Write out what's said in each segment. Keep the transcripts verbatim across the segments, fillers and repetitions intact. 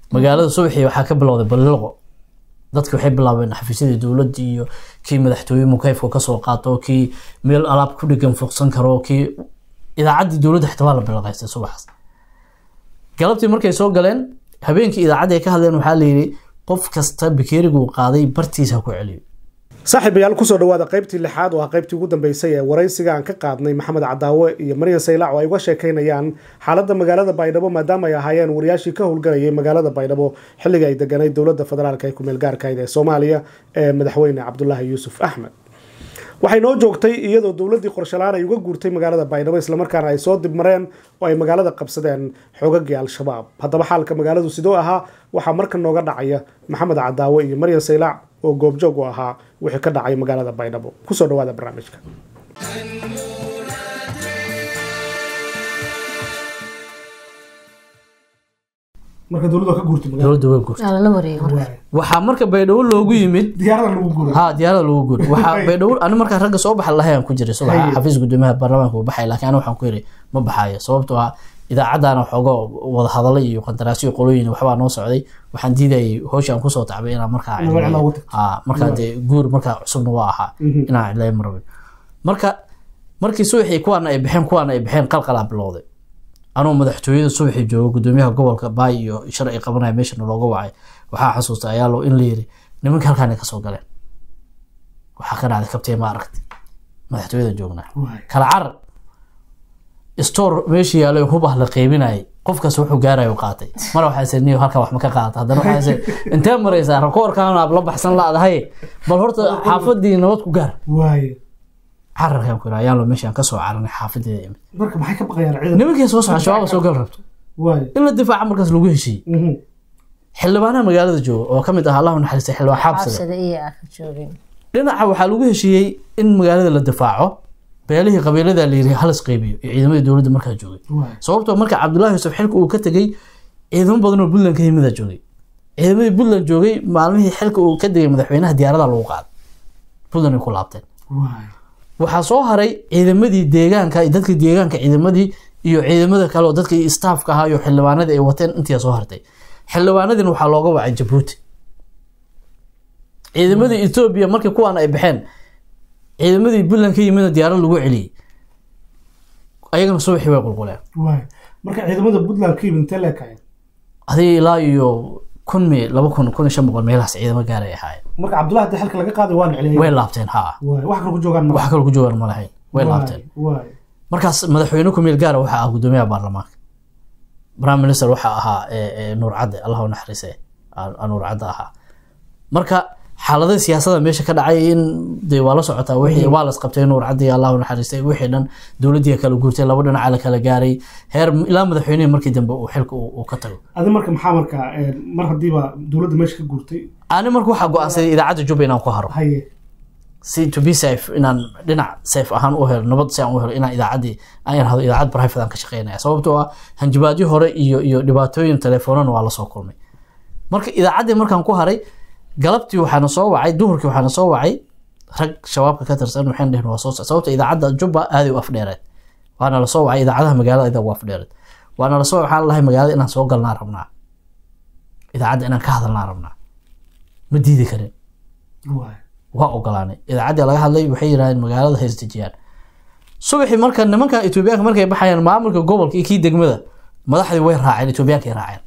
magaalada subaxii waxaa ka bilowday balliqo dadku waxay bilaabeen xafiisyada dawladda iyo kii madaxtooye mukayfka ka soo qaato kii meel alaab ku dhigan fuqsan karo kii idaacadda dawladda xitaa waa la bilaqaystay subaxaas galabtii markay soo galeen habeenkii idaacadda ay ka hadleen waxaa la yiri qof kasta bakeerigu qaaday bartiisa ku celiyo saaxiibayaal ku soo dhawaada qaybtii lixaad waa qaybtii ugu dambeysay ee waraysiga aan ka qaadnay maxamed cadaawe iyo Maryan Saylac oo ay uga sheekeynayaan xaaladda magaalada Baydhabo maadaama ay ahaayeen wariyaashii ka howlgalayay magaalada Baydhabo xilliga ay deganay dawladda federaalka ee ku meel gaarka ah ee Soomaaliya ee madaxweyne Cabdullaahi Yuusuf Axmed waxay noo joogtay iyadoo dawladdii qorshalaan ay uga guurtay magaalada Baydhabo isla markaana ay soo dib mareen oo ay magaalada qabsadeen xoogagii al-shabaab haddaba xaalka magaaladu sidoo ahaa waxaa markan nooga dhacaya maxamed cadaawe iyo Maryan Saylac oo goobjoog u ahaa wixii ka dhacay magaalada Baydhabo ku soo dhawaada barnaamijka marka dawladda ka guurtay dawladda way guurtay la wareegay waxa marka Baydhabo loogu yimid diyaarada lagu guuray ha diyaarada lagu guuray waxa Baydhabo ani marka ragga soo baxay lahayn ku jiray subax xafiis gudoomiyaha baarlamaanka uu baxay laakiin waxaan ku yiri ma baxayo sababtoo ah idaacadana xogo wada hadalay iyo qandaraasyo qolooyin waxba noo socday waxaan diiday hawshan ku soo tacbay inaan marka ha marka de guur marka cusubna waa aha inaan ilaa marwin marka markii suuxii kuwan ay bixin kuwan ay bixin qalqal bilowday anoo madaxtooyada suuxii joogo gudoomiyaha gobolka Baay iyo sharci qabanay meesha looga wacay waxa xasuustay ayaa loo in la yiri nimanka halkaan ka soo galeen waxa ka dhacday kabtay ma aragtay madaxtooyada joogna kala car store meeshii yaalay hubah la qeybinay qofkaas wuxuu gaaray oo qaatay mar waxa sameeyay halka wax ma ka qaata hadana waxa inta maraysa rakoorkaan aab la baxsan laadahay bal horta xaafadii nabad ku gaar waay cararkan ku raayaan loo meeshan ka soo caranay xaafadii marka maxay ka baqayaan ciidan nimankii soo socda shabaab soo gal rabto waay in la difaac markaas lagu heshiiyay xildhibaanaha magaalada jooga oo kamid ah Allahu naxariisto xildhibaan xabsada iyo ah joogin dhinaca waxa lagu heshiiyay in magaalada la difaaco beelihii qabiilada la yiri halis qaybiyo ciidamada dawladda markaa joogay sababtoo marka Cabdullaahi Yuusuf xilka uu ka tagay ciidamo badan oo Puntland ka yimid joogay ciidamada Puntland joogay maalmihii xilka uu ka tagay madaxweynaha diyaarada lagu qaaday Puntland ku laabteen waxa soo haray ciidamadii deegaanka iyo dadka deegaanka ciidamadii iyo ciidamada kale oo dadka staffka ahaa iyo xildhibaanada ay wateen intii soo hartay xildhibaanadina waxa looga wacay Djibouti ciidamadii Ethiopia markii kuwan ay baxeen ciidamadii Puntland ka yimid diyaarad lagu celiyay ayagana soo xibay qulquleen waay marka ciidamada Puntland ka yimid inta la kacay adii ilaa iyo kun laba kun kun iyo shan boqol meelahaas ciidamo gaaray ahaayeen marka Cabdullaahi xilka laga qaaday waan celiyay way laabteen ha waay wax kale ku joogan ma wax kale ku joogan ma lahayn way laabteen waay markaas madaxweynuhu ku meel gaar waxa ah gudoomiyaha baarlamaanka prime minister waxa ahaa ee Nuur Cadde Allahu naxariisay Nuur Cadde ahaa marka xaaladda siyaasadda meesha ka dhacay in de wala socota wixii waa la isqabtay Nuur Cadde Allahu naxariistay wixii dhan dawladda kala guurtay laba dhinac ala kala gaaray heer ilaa madaxweynaha markii dambe uu xilka uu ka tago adi marka maxaa marka mar hadiiba dawladda meesha ka guurtay ani marka waxa go'aansaday idaacadda Jubba inaan ku haro haye si to be safe inaan dhinac safe ahaan u helo nabad si aan u helo inaan idaacadii aan yarhado idaacad private aan ka shaqeynaa sababtoo ah hanjabaadyo hore iyo iyo dhibaatooyin telefoonana waa la soo kulmay marka idaacadii markaan ku haray galabtii waxaana soo wacay duhurkii waxaana soo wacay rag shabaabka ka tirsan waxaan dhahnay waa soo sababta idaacadda Jubba aad u afdheereed waana la soo wacay idaacadaha magaalada ida waa afdheereed waana la soo waxaan lahayn magaalada inaan soo galnaa rabnaa idaacadda inaan ka hadalnaa rabnaa ma diidi karin waay waa ogolaanay idaacadda laga hadlay waxay yiraahdeen magaalada haystijiyaan subaxii marka nimanka Ethiopia markay baxayaan maamulka gobolka iyo kii degmada madaxdii way raaceen Ethiopia ka raaceen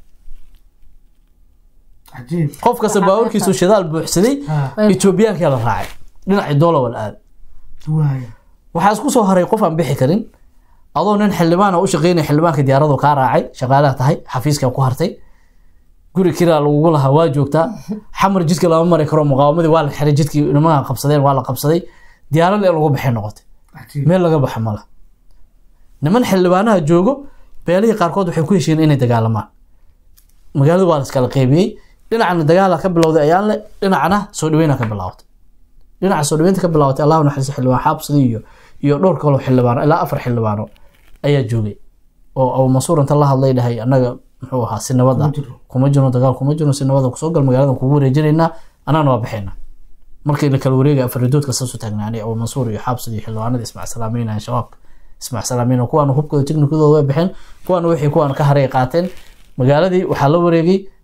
عجيب قف كسب باوركيسو شدال بوحسدي إثيوبيان كلا راعي dhinaca doolar wal aad waay waxa isku soo haray qof aan bixi karin adoo nin xildhibaan oo u shaqeynay xildhibaanka diyaaradu ka raacay shaqaalaha tahay xafiiska ku hartay guri kira lagu lahaa waa joogta xamar jidka lama mari karo muqaawamadii waa la xiray jidkii nimanka qabsadeen waa la qabsaday diyaarada lagu bixin noqotay meel laga baxo mala niman xildhibaanaha joogo beelihii qaarkood waxay ku heshiin inay dagaalamaan magaalada waa la iskala qaybiyay dhinacna dagaal ka bilowday ayaan le dhinacna soo dhaweyn ka bilowday dhinaca soo dhaweynta ka bilowday Allahu naxariis xildhibaan xabsadi iyo iyo dhowr kale oo xildhibaan ilaa afar xildhibaan ayaa joogay oo oo masuur inta la hadlay dhahay anaga muxuu ahaa si nabad ah kuma jiro dagaal kuma jiro si nabad ah ku soo gal magaalada ku wareejinayna anana waa bixina markii la kala wareegay afar doodka soo taagnaanay oo masuur iyo xabsadi xildhibaanada ismaac salaameena shabaab ismaac salaameena kuwan hubkooda tiknikadooda way bixin kuwan wixii kuwan ka haray qaateen magaaladii waxa la wareegay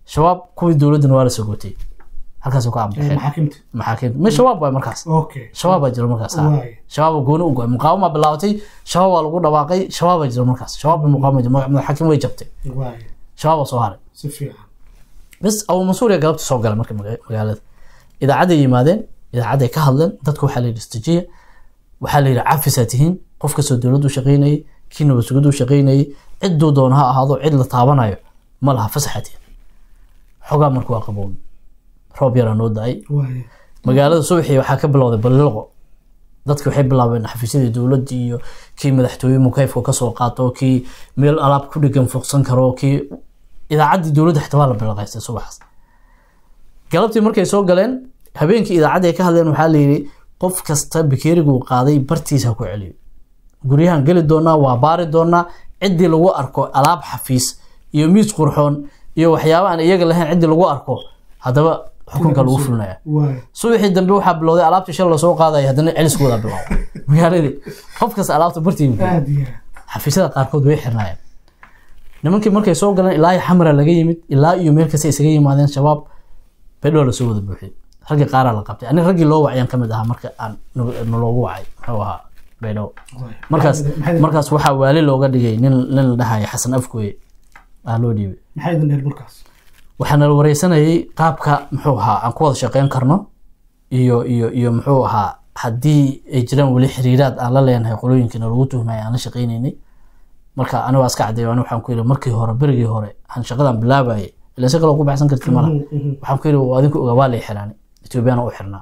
shabaab kuwii dowladdan waa la soo gootay halkaas ka ambaxay maxaakiimta maxaakiimta ma shabaab waa markaas okay shabaab baa jira markaas shabaab gooni u go'ay muqaawama bilaawtay shabaab waa lagu dhawaaqay shabaab baa jira markaas shabaab muqaawama maxaakiim way jabtay waay shabaab soo haray si fiican bas aw masuuriya galabta soo galay markii magaalada idaacada yimaadeen idaacada ka hadleen dadku waxa la istajiya waxa la yiraahdaa cafisatihiin qofka soo dowladdu shaqeynay kiina wasugadu shaqeynay cidoo doon ha ahaado cid la taabanayo ma laha fasaxatiin xogaa markuu waa qaboon roob yar noo daay magaalada subaxii waxa ka bilowday balliqo dadku waxay bilaabeen xafiisyada dowladda iyo kii madaxtooyada mukayfka ka soo qaato kii meel alaab ku dhigan fuqsan karo kii idaacadii dowladda xitaa la bilaqaystay subaxaas galabtii markay soo galeen habeenkii idaacadii ka hadleen waxa la yiri qof kasta bikeerigu qaaday bartiisa ku celiyo guriyahan gali doona waa baari doona cidii lagu arko alaab xafiis iyo miis qurxoon iyo waxyaabo aan iyaga lahayn cidii lagu arko hadaba xukunka lagu fulnaa subaxii dambe waxa bilowday alaabta shil la soo qaaday hadana celis wada bilow magaaladii qof kasta alaabta bartiisa xafiisyada qaarkood way xirnaayeen nimankii markay soo galeen ilaa xamra laga yimid ilaa iyo meel kasta isaga yimaadeen shabaab bedho la soo wada buuxiyay ragii qaar la qabtay ani ragii loo wacyan kamid aha marka aan loogu wacay wuxuu ahaa bedho markaas markaas waxa waali looga dhigay nin nin la dhahay Xasan Afkooye aa loo dhiibay maxay idin markaas waxaan la wareysanayay qaabka muxuu ahaa aan ku wada shaqeyn karno iyo iyo iyo muxuu ahaa hadii ay jiraan wali xiriiraad aan la leenahay qolooyinkana lagu tuhmay aan la shaqeynaynay marka aniga waa iska cadeeyo aniga waxaan ku yiri markii hore berigii hore aan shaqadan bilaabayay ilaa shaqada ugu baxsan kartid malaha waxaan ku yiri waa adinku ogaa waa la xiraanay Ethiopiana u xirnaa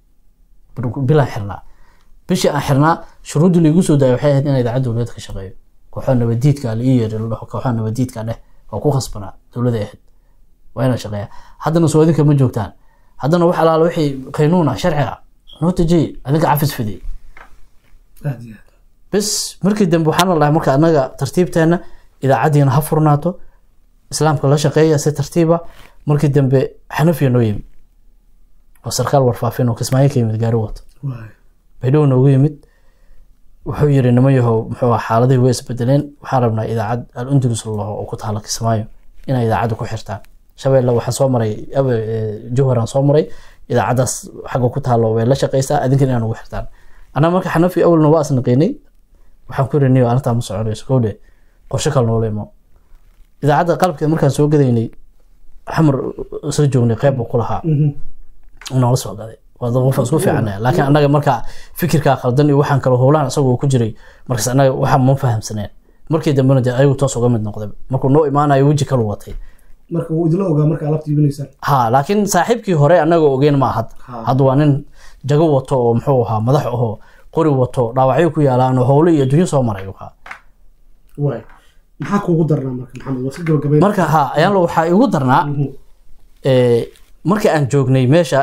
bila xirnaa bishii aan xirnaa shuruudii lagu soo daayay waxay ahayd in idaacadda dowladda ka shaqeeyo kooxo nabadiidka la ii yeeray loo kooxo nabadiidka dheh oo ku khasbanaa dowladda ahayd waa inay shaqeeyaa haddana soo adinka ma joogtaan haddana wax alaala wixii qaynuuna sharciga noo tajay adinka cafis fidii bas markii dambe waxaan la marka anaga tartiibteena idaacadiina ha furnaato islaamka la shaqeeya si tartiiba markii dambe Xanafiya noo yimid oo sarkaal warfaafin oo Kismaayo ka yimid gaari wato bedhow noogu yimid wuxuu yiri nimayahow muxuu xaaladii way isbedeleen waxaan rabnaa idaacad al-Andalus oo ku taala Kismaayo inay idaacadu ku xirtaan shabeelle waxa soo maray Jowharan soo maray idaacadaas xaga ku taalo way la shaqeysaa adinkan inaan ugu xirtaan ana marka Xanafi awalna waa asnaqeynay waxaan ku reenay anta ma soconayso koode qorshe kale noo leemo idaacada qalbkeeda markaan soo gadaynay xamar soo joognay qayb ku lahaa una la soo gaday wada qof isku fiicnaa laakiin anaga marka fikirka qaldan iyo waxaan kala howlaan asagoo ku jiray markaas anaga waxa ma fahamsaneen markii dambena ay toos uga mid noqday markuu noo imaanayo waji kale watay marka uu idin ogaa marka alaabta iibinaysan ha laakiin saaxiibkii hore anaga ogeyn ma had had waa nin jago wato oo muxuu ahaa madax oo qori wato dhaawacyo ku yaalaan howlo iyo dunyo soo maray waxa way maxaa kuugu darnaa marka maxamed wasi gabagabay marka ha ayaan loo waxa igu darnaa ee markii aan joognay meesha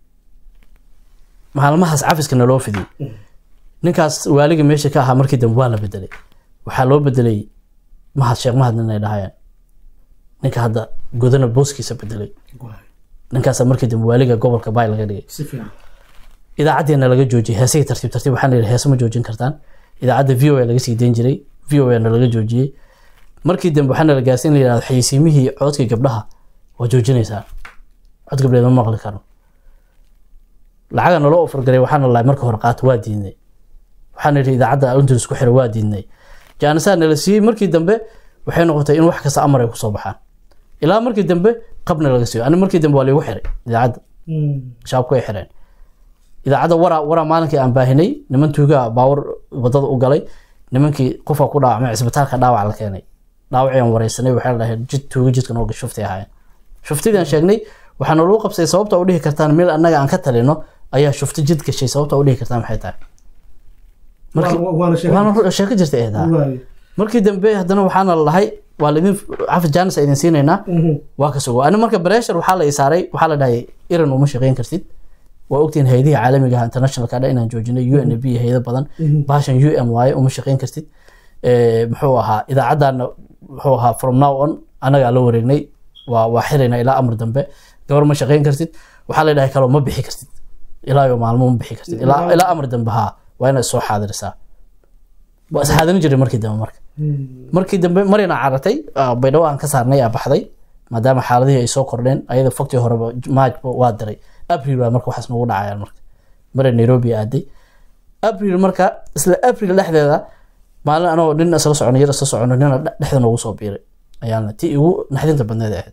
maalmahaas cafiskana loo fidiyay ninkaas waaliga meesha ka ahaa markii dambe waa la bedelay waxa loo bedelay mahad sheekh mahad inay dhahayaan ninka hadda godana booskiisa bedelay ninkaas markii dambe waaliga gobolka Bay laga dhigay si fiican idaacadina laga joojiyay heesay tartiib tartiib waxaan leeyahay heesama joojin kartaan idaacadda V O A laga sii deyn jiray V O A na laga joojiyay markii dambe waxaan la gaarsiin leeyahay xayisiimihii codka gabdhaha waa joojinaysaa cod gabdheed ma maqli karo lacagna loo ofar garay waxaan la marka hore qaat waa diinay waxaan leeyahay idaacadda Andalus ku xir waa diinay jaanisan la siiyay markii dambe waxay noqotay in wax kasta amar ay ku soo baxaan ilaa markii dambe qabna laga siiyo ani markii dambe waa lagu xiray idaacadda shaabku ay xireen idaacadda wara wara maalinkii aan baahinay niman tuuga baawar wadada u galay nimankii qofa ku dhaawacmay isbitaalka dhaawac la keenay dhaawacyan wareysanay waxa la dhahay jid tuuga jidkan oo gashuftay ahaayeen shuftidan sheegnay waxaan loo qabsay sababta u dhihi kartaan meel annaga aan ka talino ayaa shufti jid gashay sababta u dhihi kartaan maxay tahay markii waana sheeko jirtay eedaa markii dambe hadana waxaan la lahay waa la idin cafis jaanis idin siinayna waa ka soo ana marka pressure waxa la isaaray waxa la dhahay iran uma shaqeyn kartid waa ogtiin hay'adaha caalamiga ah international ka inaan joojinay U N B hay'ado badan baashan U M Y uma shaqeyn kartid ee muxuu ahaa idaacadana wuxuu ahaa from now on anaga la wareegnay waa waa xirayna ilaa amar dambe gabar ma shaqeyn kartid waxa la dhahay kale ma bixi kartid ilaa iyo maalmo ma bixi kartid ilaa ilaa amar dambe ha waa inaad soo xaadiraysaa waa isxaadan jiray markii dambe marka markii dambe marina caratay baydhaw aan ka saarnay aa baxday maadaama xaaladihii ay soo kordheen ayada fogtii horeba maaj waa diray abril baa marka waxaas nagu dhacayaan marka mara Nairobi aaday abril marka isla abril dhexdeeda maalin anoo nin isla socono yar isla socono nin dhexda noogu soo biiray ayaana tii ugu naxdinta badneed ahayd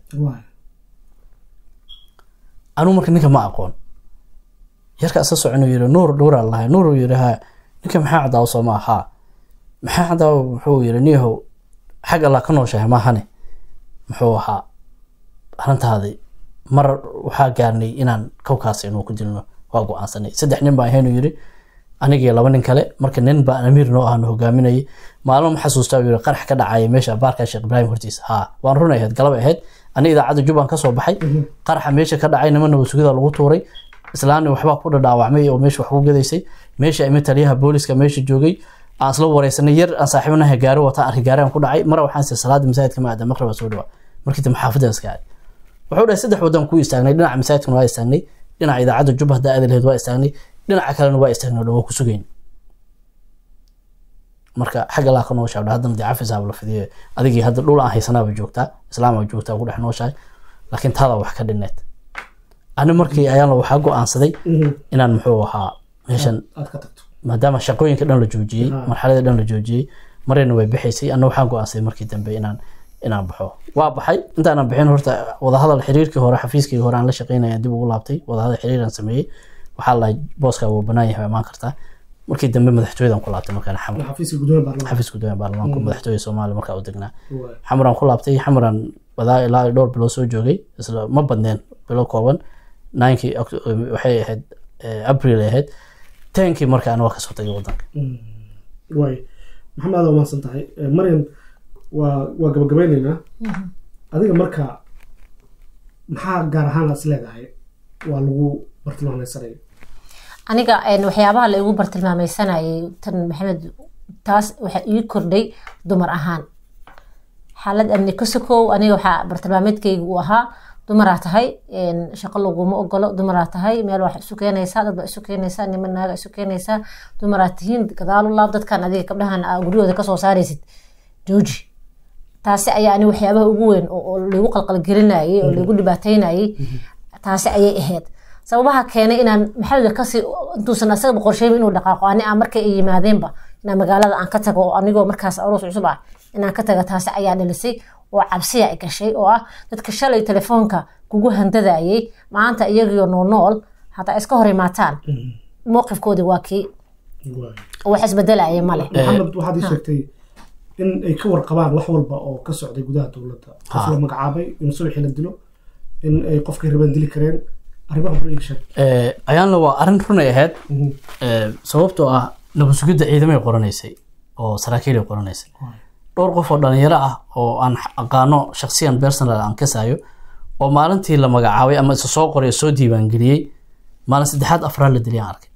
anu marka ninka ma aqoon yarka isla socono yiri nuur nuur Allah nuur yiri ha ninka maxaa cadaa soo ma aha maxaa cadaa wuxuu yiri niyahow xaq Allah ka nooshahay ma hane muxuu ahaa arintaadii mar waxaa gaarnay inaan kowkaas inuu ku dilno waa go'aansanay saddex nin baa ahayn yiri aniga laba nin kale marka nin baa amiir noo ah hogaaminay maalmo ma xasuustaa yiri qarax ka dhacay meesha baarka Sheekh Ibrahim hortiis ha waan runay ahayd galab ahayd aniga idaacada Jubban ka soo baxay qaraxa meesha ka dhacay niman uu sugida lagu tuuray islaani waxba ku dhaawacmay oo meesha wax ku gadaysay meesha ay taliyaha booliska meesha joogay aan isla wareysanay yar aan saaxiibanahay gaaro wata arki gaaraan ku dhacay mar waxaan si salaad masaajidka ma aada maqrib soo dhawa markii tii xaafadda iska aad wuxuu dhahay saddex wadan ku istaagnay dhinaca masaajidka waa istaagnay dhinaca idaacada Jubba hada aadaleed waa istaagnay dhinaca kalena waa istaagnay oo ku sugeyn marka xaq Allah ka nooshaa hadana dicafis ah la fidiyo adigii hadda dhul aan haysanaaba joogtaa islaam oo joogtaa ku dhex nooshahay laakiin taada wax ka dhineed ana markii ayaan la waxa go'aansaday inaan muxuu ahaa meeshan aad ka tagto maadaama shaqooyinka dhan la joojiyay marxaladda dhan la joojiyay marayna way bixisay ana waxaan go'aansaday markii dambe inaan inaan baxo waa baxay intaan bixin horta wada hadal xiriirkii hore xafiiskii hore aan la shaqeynayay dib ugu laabtay wada hadal xiriiran sameeyay waxa la booska uu banaan yahay ma kartaa markii dambe madaxtooyada ku laabtay markaan xamar xafiiska gudoomiyaha baarlamaanka xafiiska gudoomiyaha baarlamaanka madaxtooyada Soomaaliya markaa u degnaa xamaran ku laabtay xamaran badaa ilaa dhowr bilood soo joogay isla ma badneen bilo kooban ninkii waxay ahayd April ahayd tankii markaan waa ka soo tagay wadanka way maxamed aad ma santahay Maryam waa waa gabagabeynayna adiga marka maxaa gaar ahaan la isleedahay waa lagu bartilmaameedsanay aniga een waxyaabaha la igu bartilmaameedsanay tan Maxamed taas waxa ii kordhay dumar ahaan xaalad amni ka sokow aniga waxa bartilmaameedkaygu u ahaa dumar ah tahay een shaqo laguma ogolo dumar ah tahay meel wax isu keenaysa dad ba isu keenaysa niman naaga isu keenaysa dumar ah tihiin gadaal u laab dadkan adiga kabdhahan guriyooda ka soo saaraysid jooji taasi ayaa ani waxyaabaha ugu weyn oo lagu qalqal gelinayay oo lagu dhibaateynayay taasi ayay ahayd sababaha keenay inaan maxalliga ka si intuusan asaga qorsheeyay inuu dhaqaaqo ani aan markay ay yimaadeenba inaan magaalada aan ka tago oo anigoo markaas aroos cusub ah inaan ka tago taasi ayaa dhalisay oo cabsiya ay gashay oo ah dadka shalay telefoonka kugu handadayay maanta iyagiyo nool nool hataa iska hor imaataan mowqifkooda waa kii wax isbedelaya male Maxamed waxaad ii sheegtay in ay ka warqabaan wax walba oo ka socday gudaha dawladda qof la magacaabay in subaxii la dilo in ay qofka riban dili kareen arrimaha bulshada ee ayaan la waa arin run ay ahayd ee sababtoo ah laba sugida ciidamada qoranaysay oo saraakiil ay qoranaysay dhowr qof oo dhalinyaro ah oo aan aqaano shakhsiyan personal aan ka saayo oo maalintii la magacaabay ama isa soo qoray soo diiwaan galiyay maalin saddexaad afraad la dilay arkay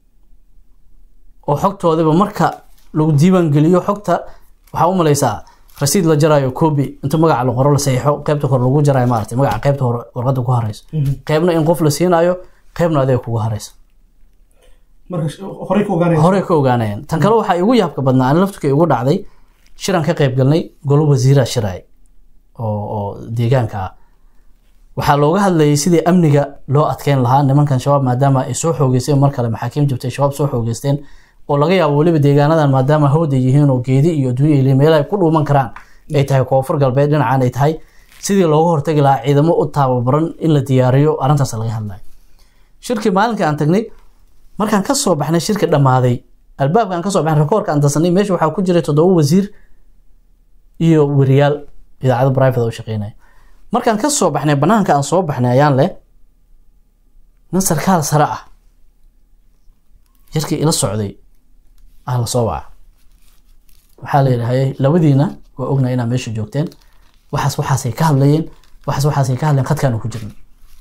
oo xogtoodaba marka lagu diiwaan galiyo xogta waxa u malaysaa rasiid la jarayo copy inta magaca la qoro la saxiixo qaybta kor lagu jarayo maartay magaca qaybta hore warqada ku harayso qaybna in qof la siinayo qaybna adeeg kugu harayso marka hore ku ogaanayeen hore ku ogaanayeen tan kale waxa igu yaabka badnaa aan laftuka igu dhacday shiran ka qayb galnay golo wasiira shiray oo oo deegaanka waxa looga hadlayay sidii amniga loo adkeyn lahaa nimankan shabaab maadaama ay soo xoogeysteen mar kale maxaakiim jabtay shabaab soo xoogeysteen oo laga yaabo waliba deegaanadan maadaama hawda yihiin oo geedi iyo adduunyo ilaa meel ay ku dhuuman karaan ay tahay koonfur galbeed dhinacaan ay tahay sidii looga hortagi lahaa ciidamo u tababaran in la diyaariyo arintaas laga hadlayo shirki maalinka aan tagnay markaan ka soo baxnay shirka dhamaaday albaabka aan ka soo baxnay rekoorka aan dasanay meesha waxa ku jiray toddoba wasiir iyo wariyaal idaacada private oo shaqeynay markaan ka soo baxnay banaanka aan soo baxnay ayaan leh nin sarkaal sare ah jirkii ila socday ahla soo waca waxa la yiraahday labadiina waa ogna inaa meesha joogteen waxaas waxaas ay ka hadlayeen waxaas waxaas ay ka hadleen qadkaan ku jirnay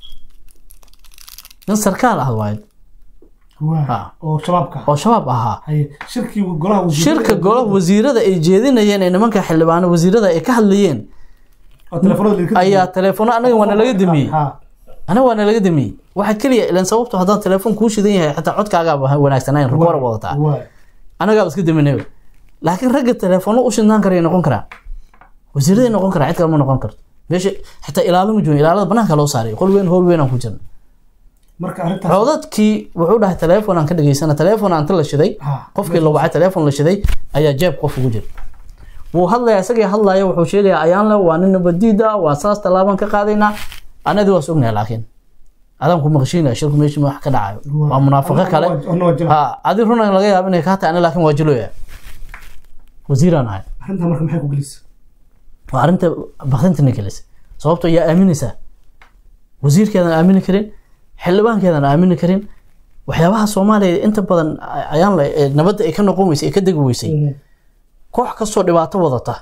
nin sarkaal ah waayid waa oo shabaabka oo shabaab ahaa hay shirkii golaha wasiirada shirka golaha wasiirada ay jeedinayeen ee nimanka xildhibaano wasiirada ay ka hadlayeen ayaa telefoon anaga wana laga damiyay anaga wana laga damiyay waxa kaliya ilaan sababtu haddaan telefoon ku shidan yahay xataa codkaaga wanaagsanaan rekoor wadataa anaga iska daminay laakiin ragga telefoon u shidnaan kara noqon kara wasiirada noqon kara cid kale ma noqon karto meesha xitaa ilaalimo joogin ilaalada banaanka loo saaray qol weyn hool weyn aan ku jirna marka arrintaas codadkii wuxuu dhahay telefoon aan ka dhageysana telefoon aan la shiday qofkii la wacay telefoon la shiday ayaa jeeb qof ugu jira wuu hadlaya isagii hadlaya wuxuu sheegaya ayaan la waa nin badiida waa saas talaaban ka qaadayna anadii waa sugnaay laakiin adan ku maqshiina shirku meeshii wax ka dhacayo waa munaafiqo kale ha adi runa laga yaabo inay ka tahay laakiin waa jilooya wasiiraan ahay arrinta marka maxay ku gelisay waa arrinta baqdinta nicholas sababtoo yaa aaminaysa wasiirkeedan aamini karin xildhibaankeedan aamini karin waxyaabaha Soomaaliya inta badan ayaan la nabadda ay ka noqon weysay ka degi weysay koox kastoo dhibaato wadata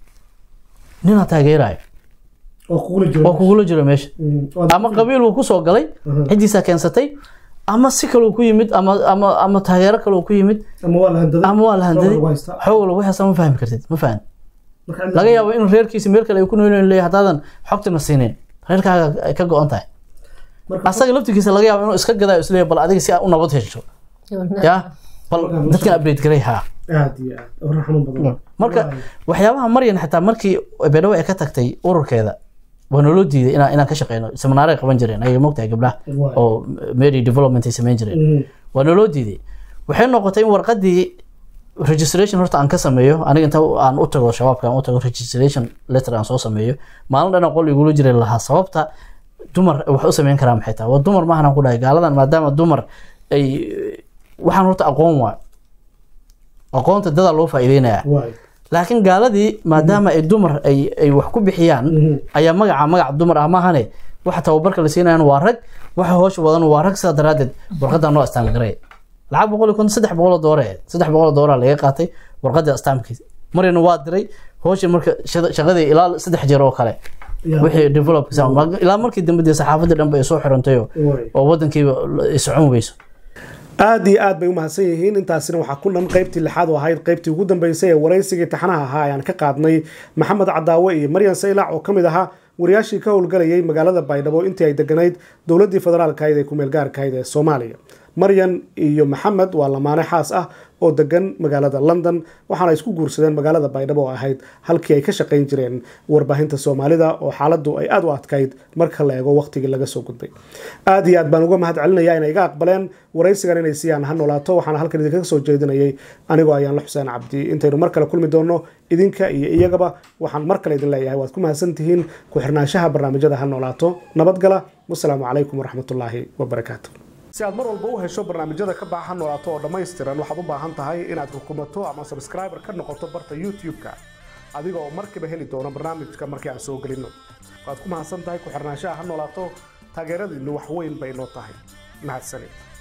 nina taageerayo oo kugula jiro oo kugula jiro meesha ama qabiil uu ku soo galay cidiisa keensatay ama si kale uu ku yimid ama ama ama taageero kale uu ku yimid ama waa la handaday ama waa la handaday xoolo waxa sama fahmi kartid ma fahmi laga yaabo in reerkiisa meel kale ay ku nooleen leeyahay hadaadan xogtana siineen reerkaaga ay ka go'an tahay asaga laftigiisa laga yaabo inuu iska gadaa isleeyahay bal adiga si u nabad hesho ya bal dadka update garay ha aad iyo aad oo raxmo badan marka waxyaabaha Maryan xitaa markii Beedhawe ay ka tagtay ururkeeda waana loo diiday inaan inaan ka shaqeyno seminaar ay qaban jireen ay moogtahay gabdhaha oo Mary development ay sameyn jireen waana loo diiday waxay noqotay in warqadii registration horta aan ka sameeyo aniga inta aan u tago shabaabka aan u tago registration letter aan soo sameeyo maalin dhan qol igu jiray laha sababta dumar wax u sameyn karaan maxay tahay waa dumar ma ahan ku dhahay gaaladan maadaama dumar ay waxaan horta aqoon waa aqoonta dad loo faa'iideynaya laakiin gaaladii maadaama ay dumar ay ay wax ku bixiyaan ayaa magaca magac dumar ah ma ahane waxa tababarka la siinayaan waa rag waxa hoosh wadan waa rag sida daraadeed warqadan loo istaan garay lacag boqol iyo saddex boqol oo doolar saddex boqol oo doolar laga qaatay warqada istaamkiisa marina waa diray hoosh marka shaqadii ilaa saddex jeer oo kale wixii develop ilaa markii dambe saxaafadda dhanba ay soo xirantay oo wadankiiba ay socon weyso aad iyo aad bay u mahadsan yihiin intaasina waxaa ku dhan qaybtii lixaad oo ahayd qaybtii ugu dambeysay ee waraysigii taxanaha ahaa ayaan ka qaadnay maxamed cadaawe iyo Maryan Saylac oo ka mid ahaa wariyaashii ka howlgalayay magaalada Baydhabo intii ay deganayd dowladdii federaalka ahayd ee ku meel gaarka ahayd ee Soomaaliya Maryan iyo Maxamed waa lamaane xaas ah oo degan magaalada London waxaana isku guursadeen magaalada Baydhabo oo ahayd halkii ay ka shaqeyn jireen warbaahinta Soomaalida oo xaaladdu ay aad u adkayd marka la eego waqtigii laga soo gudbay aad iyo aad baan uga mahad celinayaa inay iga aqbaleen waraysigan inay siiyaan ha noolaato waxaana halkan idinkaga soo jeedinayay anigoo ayaan la Xuseen Cabdi intaynu mar kale kulmi doono idinka iyo iyagaba waxaan mar kale idin leeyahay waad ku mahadsantihiin ku xirnaanshaha barnaamijyada ha noolaato nabadgala wassalaamu calaykum waraxmatullaahi wabarakaatuh si aad mar walba u hesho barnaamijyada ka baahan noolaato oo dhammaystiran waxaad u baahan tahay inaad rukumato ama subscriber ka noqoto barta YouTube-ka adiga oo markiiba heli doona barnaamijka markii aan soo gelino waad ku mahadsan tahay ku xirnaanshaha ha noolaato taageeradiinu wax weyn bay noo tahay mahadsanid